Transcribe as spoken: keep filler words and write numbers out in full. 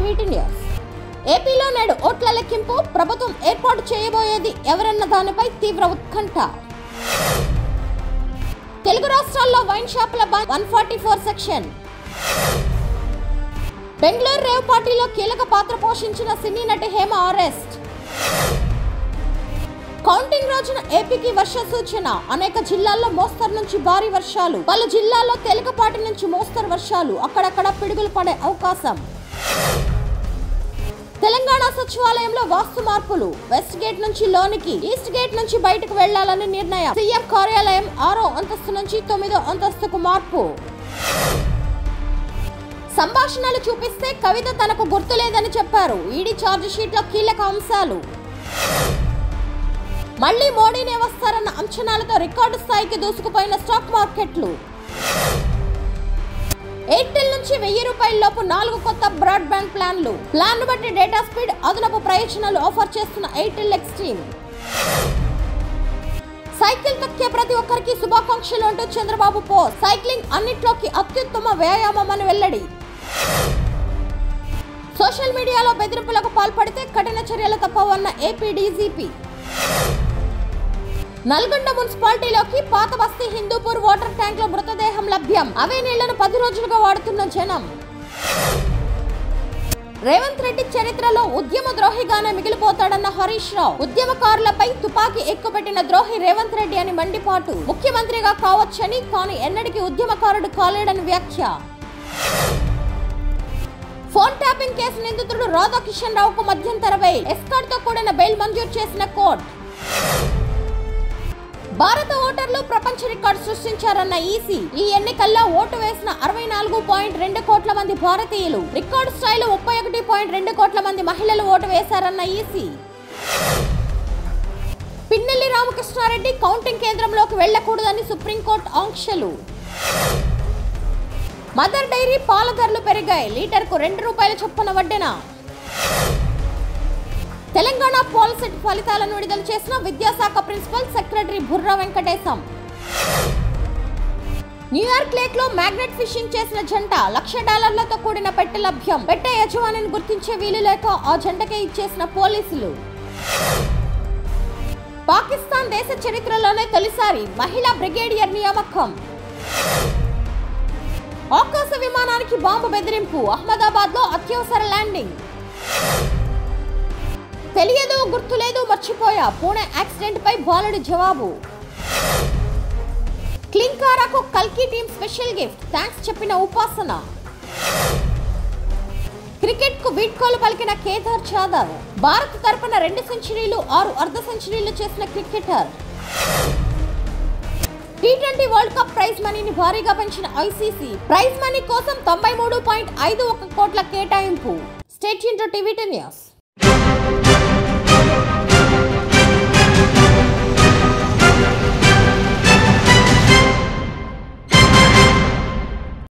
TV news. ఏపీలో నేడు ఓట్ల లెక్కింపు, ప్రభుత్వం ఏర్పాటు చేయబోయేది ఎవరన్న దానిపై తీవ్ర ఉత్కంఠ. తెలుగు రాష్ట్రాల్లో వైన్ షాపుల bandh, one forty four section. Bengaluru rave పార్టీలో కీలక పాత్ర పోషించిన సినీ నటి హేమ అరెస్ట్. కౌంటింగ్ రోజున ఏపీకి వర్ష సూచన, అనేక జిల్లాల్లో మోస్తరు నుంచి భారీ వర్షాలు, పలు జిల్లాల్లో తేలికపాటి నుంచి మోస్తరు వర్షాలు, అక్కడక్కడ పిడుగులు పడే అవకాశం. తెలంగాణ సచివాలయంలో వాస్తు మార్పులు, వెస్ట్ గేట్ నుంచి లోనికి, ఈస్ట్ గేట్ నుంచి బయటకు వెళ్లాలని నిర్ణయం. సీఎం కార్యాలయం ఆరో అంతస్తు నుంచి తొమ్మిదో అంతస్తుకు మార్పు. సంభాషణలు చూపిస్తే కవిత తనకు గుర్తులేదని చెప్పారు. ఈడీ ఛార్జ్ షీట్ లో కీలక అంశాలు. మళ్లీ మోడీనే వస్తారన్న అంచనాలతో రికార్డు స్థాయికి దూసుకుపోయిన స్టాక్ మార్కెట్లు. ఎయిర్టెల్ నుంచి వెయ్యి రూపాయల లోపు నాలుగు కొత్త బ్రాడ్బ్యాండ్ ప్లాన్లు. ప్లాన్ బట్టి డేటా స్పీడ్, అదనపు ప్రయోజనాలు ఆఫర్ చేస్తున్న ఎయిర్టెల్ ఎక్స్ట్రీమ్. సైకిల్ తొక్కే ప్రతి ఒక్కరికి శుభాకాంక్షలు అంటూ చంద్రబాబు పోస్ట్. సైక్లింగ్ అన్నిట్లోకి అత్యుత్తమ వ్యాయామం అని వెల్లడి. సోషల్ మీడియాలో బెదిరింపులకు పాల్పడితే కఠిన చర్యలు తప్పవన్న ఏపీ డీజీపీ. నల్గొండ మున్సిపాలిటీలోకి పాత బస్తీ హిందూపూర్ వాటర్ ట్యాంక్ లో మృతదేహం లభ్యం. అవే నీళ్లను పది రోజులుగా వాడుతున్న జనం. రేవంత్ రెడ్డి చరిత్రలో ఉద్యమ ద్రోహిగానే మిగిలిపోతాడన్న హరీష్ రావు. ఉద్యమకారులపై తుపాకీ ఎక్కుపెట్టిన ద్రోహి రేవంత్ రెడ్డి అని మండిపాటు. ముఖ్యమంత్రిగా కావచ్చని, కానీ ఎన్నటికీ ఉద్యమకారుడు కాలేడని వ్యాఖ్య. ఫోన్ ట్యాపింగ్ కేసు నిందితుడు రాధాకిషన్ రావుకు మధ్యంతర బెయిల్, ఎస్కార్ట్ తో కూడిన బెయిల్ మంజూరు చేసిన కోర్టు. భారత ఓటర్లు ప్రపంచ రికార్డు సృష్టించారన్న ఈసీ. ఈ ఎన్నికల్లో ఓటు వేసిన అరవై నాలుగు పాయింట్ రెండు కోట్ల మంది భారతీయులు, రికార్డు స్థాయిలో ముప్పై ఒకటి పాయింట్ రెండు కోట్ల మంది మహిళలు ఓటు వేశారన్న ఈసీ. పిన్నెల్లి రామకృష్ణారెడ్డి కౌంటింగ్ కేంద్రంలోకి వెళ్లకూడదని సుప్రీంకోర్టు ఆంక్షలు. మదర్ డైరీ పాల ధరలు పెరిగాయి, లీటర్కు రెండు రూపాయల చొప్పున వడ్డెన. తెలంగాణ పాలిసెట్ ఫలితాలను విడుదల చేసిన విద్యాశాఖ principal secretary Burra Venkatesham. New York lake లో మ్యాగ్నెట్ ఫిషింగ్ చేసిన జంట, లక్ష డాలర్లతో కూడిన పెట్టె లభ్యం. పెట్టె యజమానిని గుర్తించే వీలు లేక ఆ జంటకే ఇచ్చేసిన పోలీసులు. పాకిస్తాన్ దేశ చరిత్రలోనే తొలిసారి మహిళా బ్రిగేడియర్ నియామకం. ఆకాశ విమానానికి బాంబు బెదిరింపు, అహ్మదాబాద్ లో అత్యవసర ల్యాండింగ్. తెలియదు, గుర్తులేదు, మర్చిపోయా, పూణె యాక్సిడెంట్ పై బాలుడి జవాబు. క్లింకారాకు కల్కి టీం స్పెషల్ గిఫ్ట్, థ్యాంక్స్ చెప్పిన ఉపాసన. క్రికెట్ కు వీడ్కోలు పలికిన కేదార్ జాదవ్. భారత్ తరపున రెండు సెంచరీలు, ఆరు అర్ధ సెంచరీలు చేసిన cricketer. T twenty world cup prize మనీని భారీగా పెంచిన ఐసీసీ. ప్రైజ్ మనీ కోసం తొంభై మూడు పాయింట్ ఐదు ఒక కోట్ల కేటాయింపు. Stay tuned to TV news.